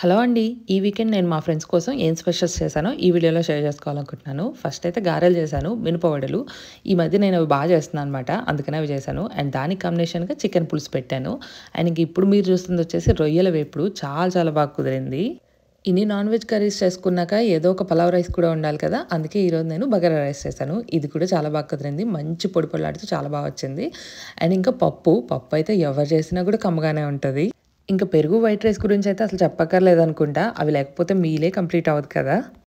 Hello అండి. ఈ weekend నేను మా ఫ్రెండ్స్ కోసం ఏం స్పెషల్స్ చేశానో ఈ వీడియోలో షేర్ చేసుకోవాలనుకుంటున్నాను. ఫస్ట్ అయితే గారెలు చేశాను, మినప వడలు. ఈ మధ్య నేను అవి బాగా చేస్తున్నాను అనమాట. అందుకనే అవి చేశాను. అండ్ దానికి కాంబినేషన్‌గా చికెన్ పులుసు పెట్టాను. అండ్ ఇంక ఇప్పుడు మీరు చూస్తుంది వచ్చేసి రొయ్యల వేపుడు. చాలా చాలా బాగా కుదిరింది. ఇన్ని నాన్ వెజ్ కర్రీస్ చేసుకున్నాక ఏదో ఒక పలావ్ రైస్ కూడా ఉండాలి కదా! అందుకే ఈరోజు నేను బగారా రైస్ చేశాను. ఇది కూడా చాలా బాగా కుదిరింది. మంచి పొడి పొడిలాడుతూ చాలా బాగా వచ్చింది. అండ్ ఇంకా పప్పు. పప్పు అయితే ఎవరు చేసినా కూడా కమ్మగానే ఉంటది. ఇంక పెరుగు, వైట్ రైస్ గురించయితే అసలు చెప్పక్కర్లేదనుకుంటా. అవి లేకపోతే మీలే కంప్లీట్ అవ్వదు కదా!